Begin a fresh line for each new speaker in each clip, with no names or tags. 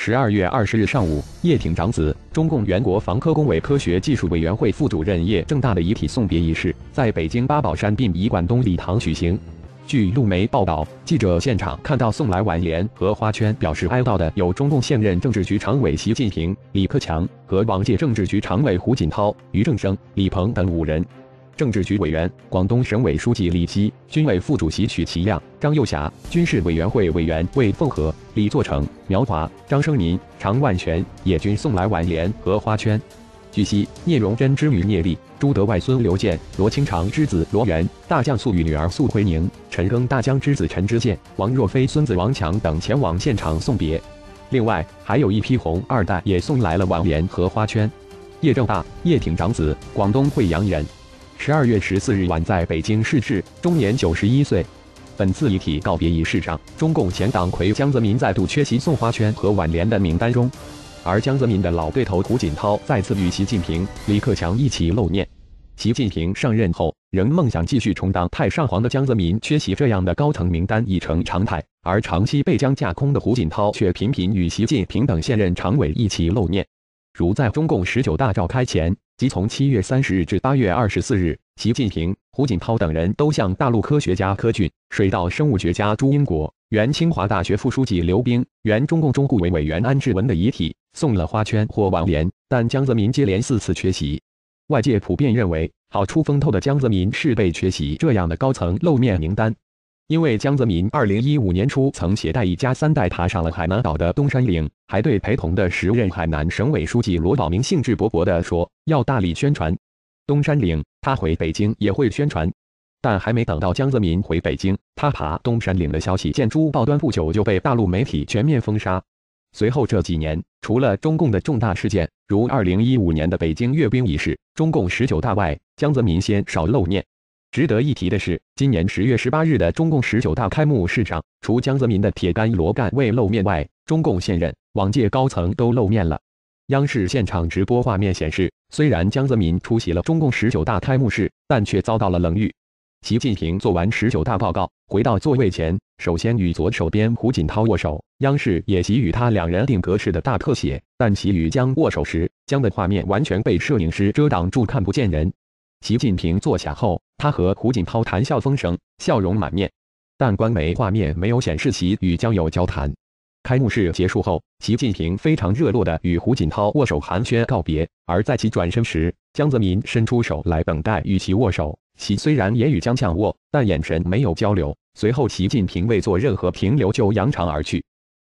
12月20日上午，叶挺长子、中共原国防科工委科学技术委员会副主任叶正大的遗体送别仪式在北京八宝山殡仪馆东礼堂举行。据路媒报道，记者现场看到送来挽联和花圈表示哀悼的有中共现任政治局常委习近平、李克强和往届政治局常委胡锦涛、俞正声、李鹏等5人。政治局委员、广东省委书记李希、军委副主席许其亮、张又侠、军事委员会委员魏凤和、李作成、苗华、张生民、常万全也均送来挽联和花圈。据悉，聂荣臻之女聂丽、朱德外孙刘健、罗清长之子罗元、大将粟裕女儿粟辉宁、陈赓大将之子陈知健、王若飞孙子王强等前往现场送别。另外，还有一批红二代也送来了挽联和花圈。叶正大，叶挺长子，广东惠阳人。12月14日晚在北京逝世，终年91岁。本次遗体告别仪式上，中共前党魁江泽民再度缺席送花圈和挽联的名单中，而江泽民的老对头胡锦涛再次与习近平、李克强一起露面。习近平上任后，仍梦想继续充当太上皇的江泽民缺席这样的高层名单已成常态，而长期被江架空的胡锦涛却频频与习近平等现任常委一起露面。如在中共19大召开前，即从7月30日至8月24日，习近平、胡锦涛等人都向大陆科学家柯俊、水稻生物学家朱英国、原清华大学副书记刘冰、原中共中顾委委员安志文的遗体送了花圈或挽联，但江泽民接连4次缺席。外界普遍认为，好出风头的江泽民是被缺席这样的高层露面名单。因为江泽民2015年初曾携带一家3代爬上了海南岛的东山岭，还对陪同的时任海南省委书记罗保明兴致勃勃地说要大力宣传东山岭，他回北京也会宣传。但还没等到江泽民回北京，他爬东山岭的消息见诸报端不久就被大陆媒体全面封杀。随后这几年，除了中共的重大事件，如2015年的北京阅兵仪式、中共19大外，江泽民鲜少露面。值得一提的是，今年10月18日的中共19大开幕式上，除江泽民的铁杆罗干未露面外，中共现任、往届高层都露面了。央视现场直播画面显示，虽然江泽民出席了中共19大开幕式，但却遭到了冷遇。习近平做完19大报告，回到座位前，首先与左手边胡锦涛握手，央视也给予他2人定格式的大特写，但其与江握手时，江的画面完全被摄影师遮挡住，看不见人。习近平坐下后，他和胡锦涛谈笑风生，笑容满面，但官媒画面没有显示其与江有交谈。开幕式结束后，习近平非常热络地与胡锦涛握手寒暄告别，而在其转身时，江泽民伸出手来等待与其握手。习虽然也与江呛握，但眼神没有交流。随后，习近平未做任何停留就扬长而去。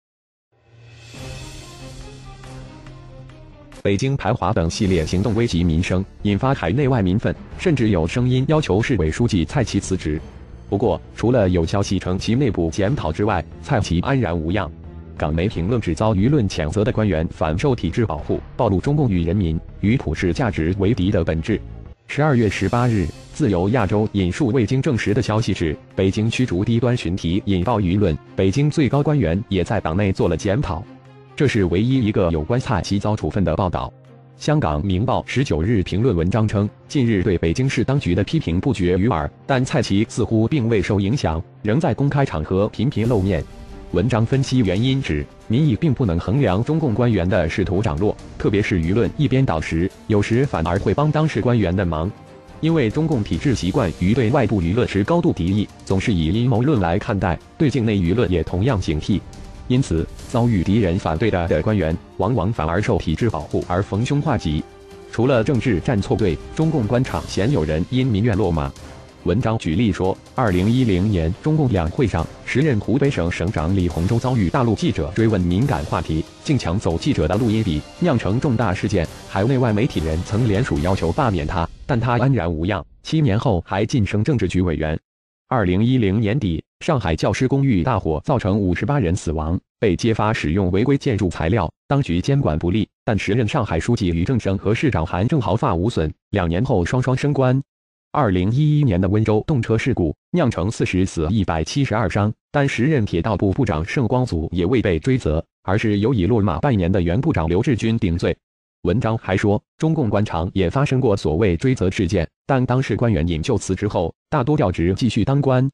北京排华等系列行动危及民生，引发海内外民愤，甚至有声音要求市委书记蔡奇辞职。不过，除了有消息称其内部检讨之外，蔡奇安然无恙。港媒评论指遭舆论谴责的官员反受体制保护，暴露中共与人民、与普世价值为敌的本质。12月18日，自由亚洲引述未经证实的消息指，北京驱逐低端群体引爆舆论，北京最高官员也在党内做了检讨。这是唯一一个有关蔡奇遭处分的报道。香港《明报》19日评论文章称，近日对北京市当局的批评不绝于耳，但蔡奇似乎并未受影响，仍在公开场合频频露面。文章分析原因指，民意并不能衡量中共官员的仕途涨落，特别是舆论一边倒时，有时反而会帮当事官员的忙。因为中共体制习惯于对外部舆论持高度敌意，总是以阴谋论来看待，对境内舆论也同样警惕。因此，遭遇敌人反对的官员，往往反而受体制保护而逢凶化吉。除了政治站错队，中共官场鲜有人因民怨落马。文章举例说，2010年中共两会上，时任湖北省省长李鸿忠遭遇大陆记者追问敏感话题，竟抢走记者的录音笔，酿成重大事件。海内外媒体人曾联署要求罢免他，但他安然无恙，7年后还晋升政治局委员。2010年底，上海教师公寓大火造成58人死亡，被揭发使用违规建筑材料，当局监管不力，但时任上海书记俞正声和市长韩正毫发无损，2年后双双升官。2011年的温州动车事故酿成40死172伤，但时任铁道部部长盛光祖也未被追责，而是由已落马半年的原部长刘志军顶罪。文章还说，中共官场也发生过所谓追责事件，但当事官员引咎辞职后，大多调职继续当官。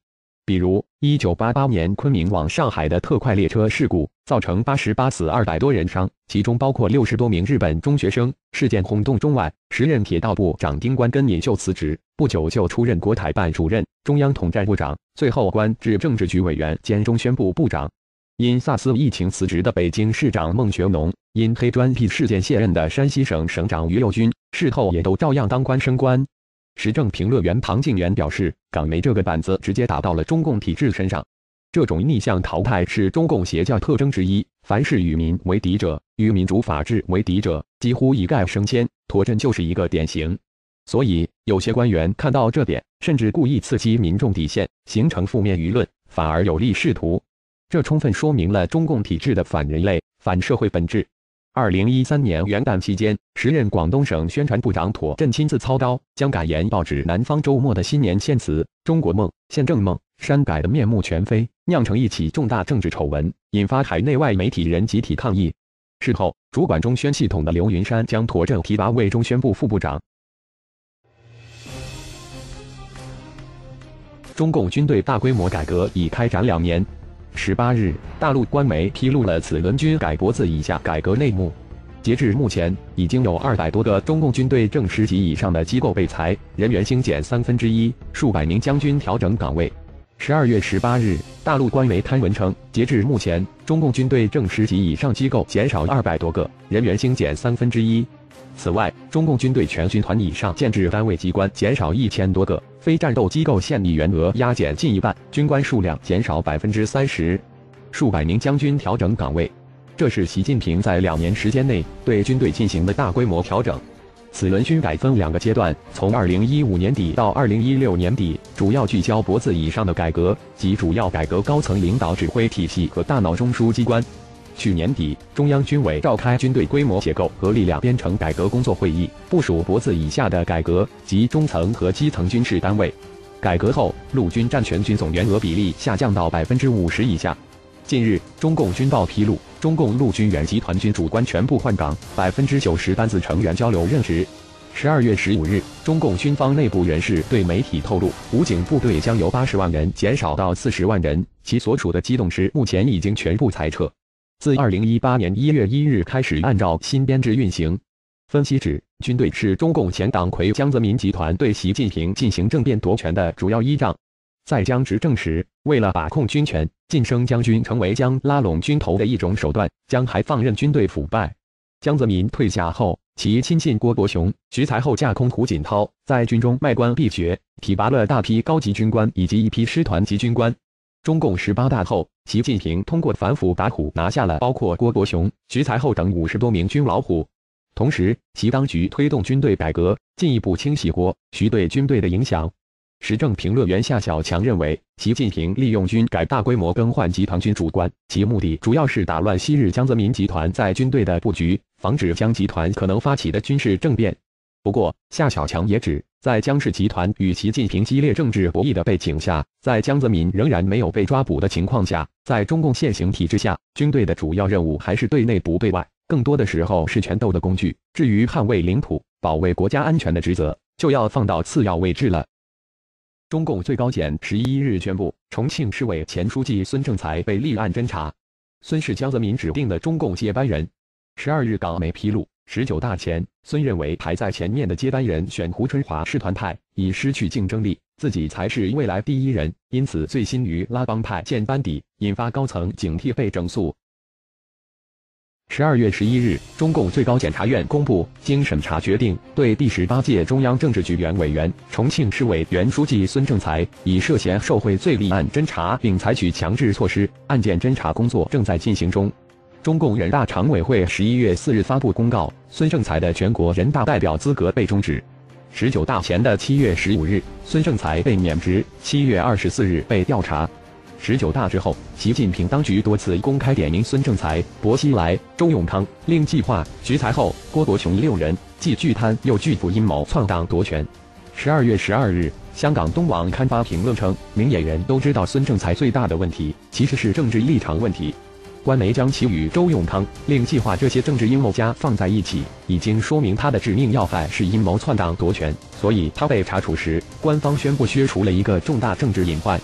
比如1988年昆明往上海的特快列车事故，造成88死200多人伤，其中包括60多名日本中学生。事件轰动中外，时任铁道部长丁关根引袖辞职，不久就出任国台办主任、中央统战部长，最后官至政治局委员兼中宣部部长。因SARS疫情辞职的北京市长孟学农，因黑专辟事件卸任的山西省省长于右军，事后也都照样当官升官。时政评论员庞敬元表示，港媒这个板子直接打到了中共体制身上。这种逆向淘汰是中共邪教特征之一，凡是与民为敌者、与民主法治为敌者，几乎一概升迁，妥真就是一个典型。所以，有些官员看到这点，甚至故意刺激民众底线，形成负面舆论，反而有利仕途。这充分说明了中共体制的反人类、反社会本质。2013年元旦期间，时任广东省宣传部长妥振亲自操刀，将改言报纸《南方周末》的新年献词“中国梦、宪政梦”删改的面目全非，酿成一起重大政治丑闻，引发海内外媒体人集体抗议。事后，主管中宣系统的刘云山将妥振提拔为中宣部副部长。中共军队大规模改革已开展2年。18日，大陆官媒披露了此轮军改脖子以下改革内幕。截至目前，已经有200多个中共军队正师级以上的机构被裁，人员星减1/3，数百名将军调整岗位。12月18日，大陆官媒刊文称，截至目前，中共军队正师级以上机构减少200多个，人员星减1/3。此外，中共军队全军团以上建制单位机关减少1000多个，非战斗机构现役员额压减近1半，军官数量减少30%，数百名将军调整岗位。这是习近平在2年时间内对军队进行的大规模调整。此轮军改分2个阶段，从2015年底到2016年底，主要聚焦脖子以上的改革，即主要改革高层领导指挥体系和大脑中枢机关。去年底，中央军委召开军队规模结构和力量编程改革工作会议，部署脖子以下的改革及中层和基层军事单位。改革后，陆军占全军总员额比例下降到50%以下。近日，中共军报披露，中共陆军远级团军主官全部换岗，90%班子成员交流任职。12月15日，中共军方内部人士对媒体透露，武警部队将由80万人减少到40万人，其所属的机动师目前已经全部裁撤。自2018年1月1日开始按照新编制运行。分析指，军队是中共前党魁江泽民集团对习近平进行政变夺权的主要依仗。在江执政时，为了把控军权，晋升将军成为将拉拢军头的一种手段，江还放任军队腐败。江泽民退下后，其亲信郭伯雄、徐才厚架空胡锦涛，在军中卖官必爵，提拔了大批高级军官以及一批师团级军官。中共18大后，习近平通过反腐打虎拿下了包括郭伯雄、徐才厚等50多名军老虎。同时，习当局推动军队改革，进一步清洗郭、徐对军队的影响。时政评论员夏小强认为，习近平利用军改大规模更换集团军主官，其目的主要是打乱昔日江泽民集团在军队的布局，防止江集团可能发起的军事政变。不过，夏小强也指，在江氏集团与习近平激烈政治博弈的背景下，在江泽民仍然没有被抓捕的情况下，在中共现行体制下，军队的主要任务还是对内不对外，更多的时候是权斗的工具。至于捍卫领土、保卫国家安全的职责，就要放到次要位置了。中共最高检11日宣布，重庆市委前书记孙政才被立案侦查。孙是江泽民指定的中共接班人。12日港媒披露，19大前，孙认为排在前面的接班人选胡春华是团派，已失去竞争力，自己才是未来第一人，因此醉心于拉帮派建班底，引发高层警惕被整肃。12月11日，中共最高检察院公布，经审查决定，对第18届中央政治局原委员、重庆市委原书记孙政才以涉嫌受贿罪立案侦查，并采取强制措施，案件侦查工作正在进行中。中共人大常委会11月4日发布公告，孙政才的全国人大代表资格被终止。19大前的7月15日，孙政才被免职，7月24日被调查。19大之后，习近平当局多次公开点名孙政才、薄熙来、周永康、令计划、徐才厚、郭伯雄6人，既巨贪又巨富，阴谋篡党夺权。12月12日，香港东网刊发评论称，明眼人都知道孙政才最大的问题其实是政治立场问题。官媒将其与周永康、令计划这些政治阴谋家放在一起，已经说明他的致命要害是阴谋篡党夺权，所以他被查处时，官方宣布削除了一个重大政治隐患。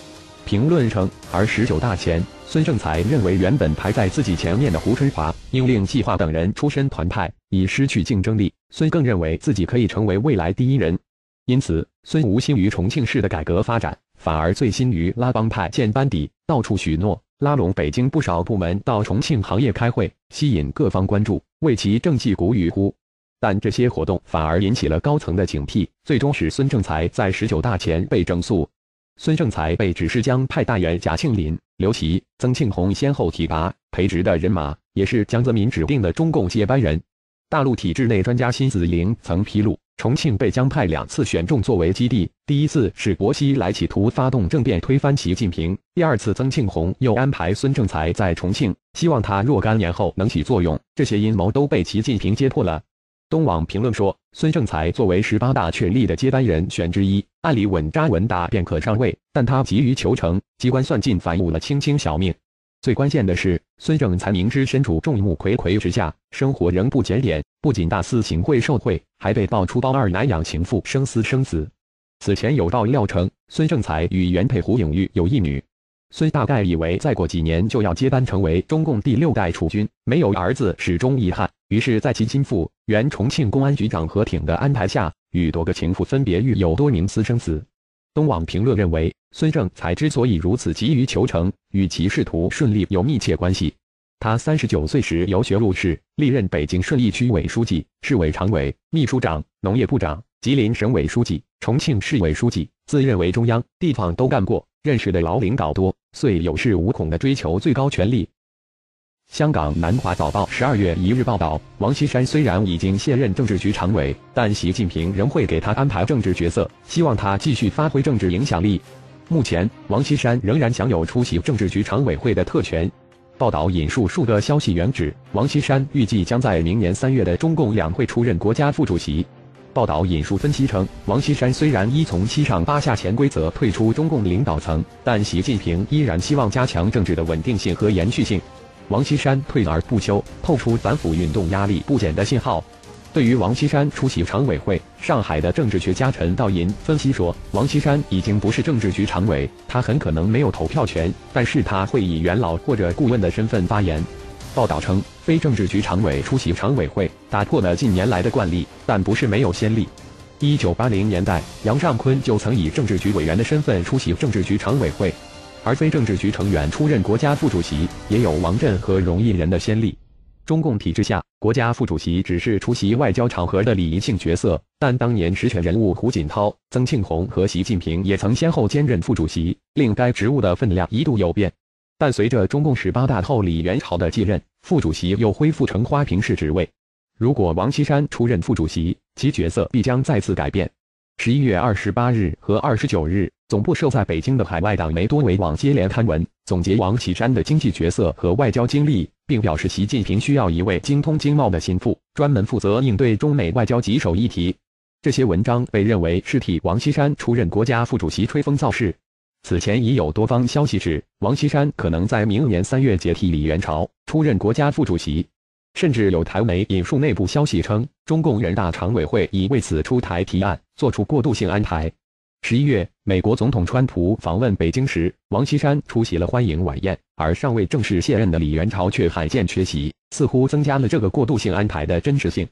评论称，而19大前，孙政才认为原本排在自己前面的胡春华、应令计划等人出身团派，已失去竞争力。孙更认为自己可以成为未来第一人，因此孙无心于重庆市的改革发展，反而醉心于拉帮派建班底，到处许诺，拉拢北京不少部门到重庆行业开会，吸引各方关注，为其政绩鼓与呼。但这些活动反而引起了高层的警惕，最终使孙政才在19大前被整肃。孙政才被指示将派大员贾庆林、刘奇、曾庆红先后提拔，培植的人马也是江泽民指定的中共接班人。大陆体制内专家辛子玲曾披露，重庆被江派2次选中作为基地，第一次是薄熙来企图发动政变推翻习近平，第二次曾庆红又安排孙政才在重庆，希望他若干年后能起作用，这些阴谋都被习近平揭破了。东网评论说，孙政才作为18大确立的接班人选之一，按理稳扎稳打便可上位，但他急于求成，机关算尽反误了卿卿小命。最关键的是，孙政才明知身处众目睽睽之下，生活仍不检点，不仅大肆行贿受贿，还被爆出包二奶养情妇生私生子。此前有爆料称，孙政才与原配胡颖玉有一女。孙大概以为再过几年就要接班成为中共第6代储君，没有儿子始终遗憾，于是在其亲父原重庆公安局长何挺的安排下，与多个情妇分别育有多名私生子。东网评论认为，孙政才之所以如此急于求成，与其仕途顺利有密切关系。他39岁时游学入仕，历任北京顺义区委书记、市委常委、秘书长、农业部长、吉林省委书记、重庆市委书记，自认为中央、地方都干过，认识的老领导多，遂有恃无恐地追求最高权力。香港南华早报12月1日报道，王岐山虽然已经卸任政治局常委，但习近平仍会给他安排政治角色，希望他继续发挥政治影响力。目前，王岐山仍然享有出席政治局常委会的特权。报道引述数个消息源指，王岐山预计将在明年3月的中共两会出任国家副主席。报道引述分析称，王岐山虽然依从7上8下潜规则退出中共领导层，但习近平依然希望加强政治的稳定性和延续性。王岐山退而不休，透出反腐运动压力不减的信号。对于王岐山出席常委会，上海的政治学家陈道银分析说，王岐山已经不是政治局常委，他很可能没有投票权，但是他会以元老或者顾问的身份发言。报道称，非政治局常委出席常委会，打破了近年来的惯例，但不是没有先例。1980年代，杨尚昆就曾以政治局委员的身份出席政治局常委会。而非政治局成员出任国家副主席，也有王震和荣毅人的先例。中共体制下，国家副主席只是出席外交场合的礼仪性角色，但当年实权人物胡锦涛、曾庆红和习近平也曾先后兼任副主席，令该职务的分量一度有变。但随着中共18大后李元朝的继任，副主席又恢复成花瓶式职位。如果王岐山出任副主席，其角色必将再次改变。11月28日和29日，总部设在北京的海外党媒多维网接连刊文，总结王岐山的经济角色和外交经历，并表示习近平需要一位精通经贸的心腹，专门负责应对中美外交棘手议题。这些文章被认为是替王岐山出任国家副主席吹风造势。此前已有多方消息指，王岐山可能在明年3月接替李元朝，出任国家副主席。甚至有台媒引述内部消息称，中共人大常委会已为此出台提案，做出过渡性安排。11月，美国总统川普访问北京时，王岐山出席了欢迎晚宴，而尚未正式卸任的李元朝却罕见缺席，似乎增加了这个过渡性安排的真实性。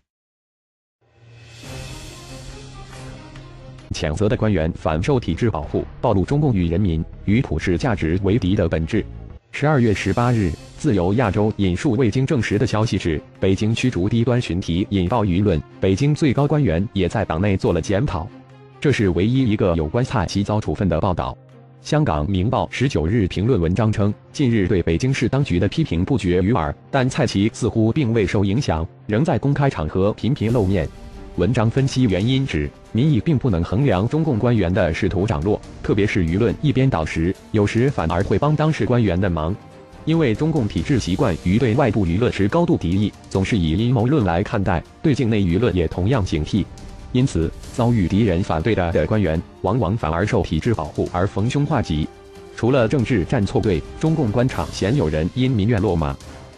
谴责的官员反受体制保护，暴露中共与人民、与普世价值为敌的本质。12月18日，自由亚洲引述未经证实的消息指，北京驱逐低端群体引爆舆论，北京最高官员也在党内做了检讨。这是唯一一个有关蔡奇遭处分的报道。香港明报19日评论文章称，近日对北京市当局的批评不绝于耳，但蔡奇似乎并未受影响，仍在公开场合频频露面。文章分析原因指，民意并不能衡量中共官员的仕途涨落，特别是舆论一边倒时，有时反而会帮当事官员的忙。因为中共体制习惯于对外部舆论持高度敌意，总是以阴谋论来看待，对境内舆论也同样警惕。因此，遭遇敌人反对的官员，往往反而受体制保护而逢凶化吉。除了政治站错队，中共官场鲜有人因民怨落马。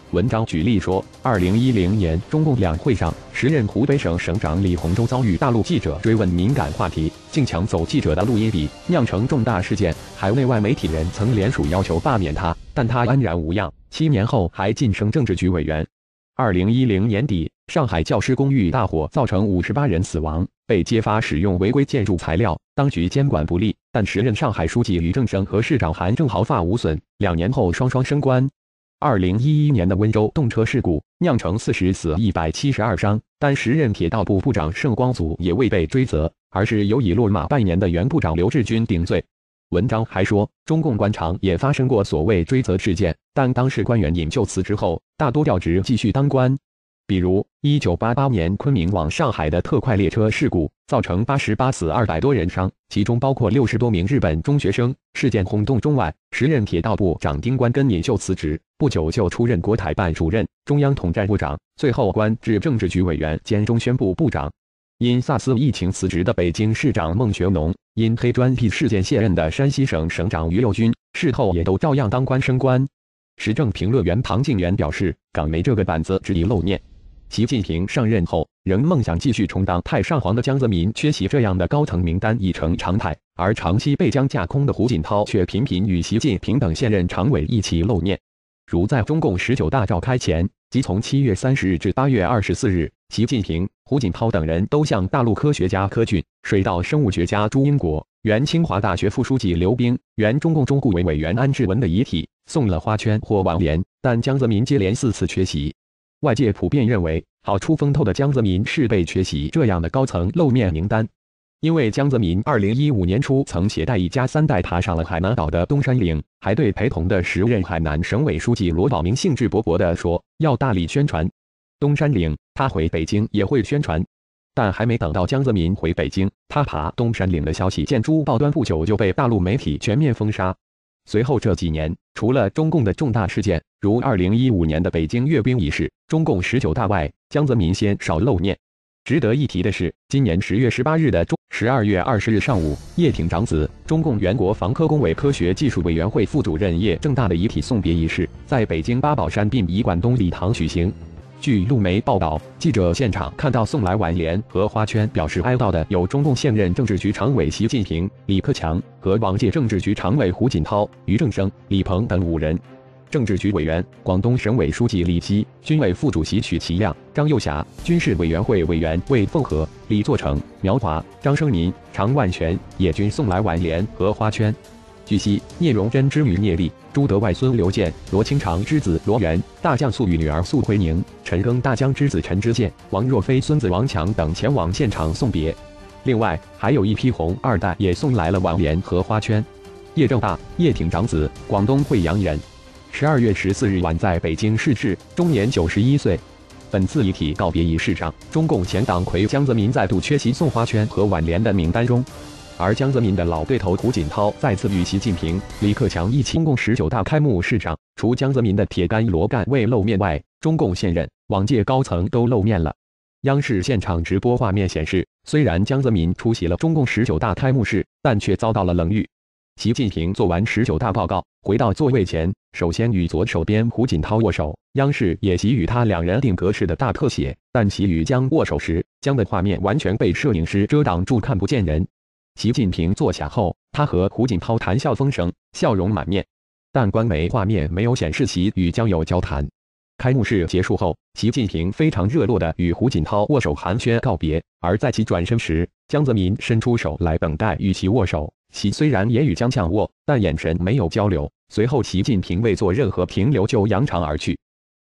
文章举例说，2010年中共两会上，时任湖北省省长李鸿忠遭遇大陆记者追问敏感话题，竟抢走记者的录音笔，酿成重大事件。海内外媒体人曾联署要求罢免他，但他安然无恙，7年后还晋升政治局委员。2010年底，上海教师公寓大火造成58人死亡，被揭发使用违规建筑材料，当局监管不力，但时任上海书记俞正声和市长韩正毫发无损，2年后双双升官。2011年的温州动车事故酿成40死172伤，但时任铁道部部长盛光祖也未被追责，而是由已落马半年的原部长刘志军顶罪。文章还说，中共官场也发生过所谓追责事件，但当事官员引咎辞职后，大多调职继续当官。比如1988年昆明往上海的特快列车事故，造成88死200多人伤，其中包括60多名日本中学生。事件轰动中外，时任铁道部长丁关根引咎辞职，不久就出任国台办主任、中央统战部长，最后官至政治局委员兼中宣部部长。因SARS疫情辞职的北京市长孟学农，因黑专辟事件卸任的山西省省长于右军，事后也都照样当官升官。时政评论员庞敬元表示，港媒这个板子只已露面。习近平上任后，仍梦想继续充当太上皇的江泽民缺席这样的高层名单已成常态，而长期被江架空的胡锦涛却频频与习近平等现任常委一起露面。如在中共19大召开前，即从7月30日至8月24日，习近平、胡锦涛等人都向大陆科学家柯俊、水稻生物学家朱英国、原清华大学副书记刘冰、原中共中顾委委员安志文的遗体送了花圈或挽联，但江泽民接连4次缺席。外界普遍认为，好出风头的江泽民是被缺席这样的高层露面名单。因为江泽民2015年初曾携带一家3代爬上了海南岛的东山岭，还对陪同的时任海南省委书记罗宝明兴致勃勃地说要大力宣传东山岭，他回北京也会宣传。但还没等到江泽民回北京，他爬东山岭的消息见诸报端，不久就被大陆媒体全面封杀。随后这几年，除了中共的重大事件，如2015年的北京阅兵仪式、中共19大外，江泽民鲜少露面。值得一提的是，今年10月18日的12月20日上午，叶挺长子、中共全国防科工委科学技术委员会副主任叶正大的遗体送别仪式，在北京八宝山殡仪馆东礼堂举行。据路媒报道，记者现场看到送来挽联和花圈表示哀悼的有中共现任政治局常委习近平、李克强和往届政治局常委胡锦涛、俞正声、李鹏等5人。政治局委员、广东省委书记李希、军委副主席许其亮、张又侠、军事委员会委员魏凤和、李作成、苗华、张生民、常万全也均送来挽联和花圈。据悉，聂荣臻之女聂丽、朱德外孙刘健、罗清长之子罗元、大将粟裕女儿粟辉宁、陈赓大将之子陈之健、王若飞孙子王强等前往现场送别。另外，还有一批红二代也送来了挽联和花圈。叶正大，叶挺长子，广东惠阳人，12月14日晚在北京逝世，终年91岁。本次遗体告别仪式上，中共前党魁江泽民再度缺席送花圈和挽联的名单中。而江泽民的老对头胡锦涛再次与习近平、李克强一起。中共19大开幕式上，除江泽民的铁杆罗干未露面外，中共现任、往届高层都露面了。央视现场直播画面显示，虽然江泽民出席了中共19大开幕式，但却遭到了冷遇。习近平做完19大报告，回到座位前，首先与左手边胡锦涛握手，央视也给予他2人定格式的大特写，但其与江握手时，江的画面完全被摄影师遮挡住，看不见人。习近平坐下后，他和胡锦涛谈笑风生，笑容满面，但官媒画面没有显示其与江有交谈。开幕式结束后，习近平非常热络地与胡锦涛握手寒暄告别，而在其转身时，江泽民伸出手来等待与其握手。其虽然也与江相握，但眼神没有交流。随后，习近平未做任何停留就扬长而去。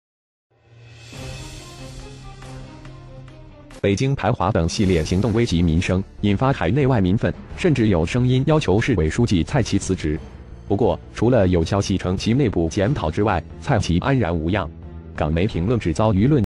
北京排华等系列行动危及民生，引发海内外民愤，甚至有声音要求市委书记蔡奇辞职。不过，除了有消息称其内部检讨之外，蔡奇安然无恙。港媒评论只遭舆论